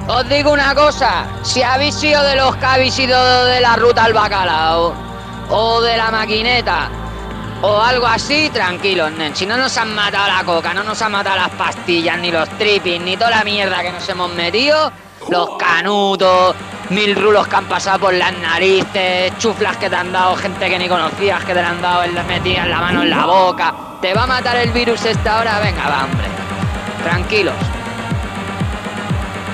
Os digo una cosa, si habéis sido de los que habéis ido de la ruta al bacalao, o de la maquineta, o algo así, tranquilos, nen. Si no nos han matado la coca, no nos han matado las pastillas, ni los trippings, ni toda la mierda que nos hemos metido, los canutos, 1000 rulos que han pasado por las narices, chuflas que te han dado gente que ni conocías, que te la han dado metían la mano en la boca. ¿Te va a matar el virus esta hora? Venga, va, hombre. Tranquilos.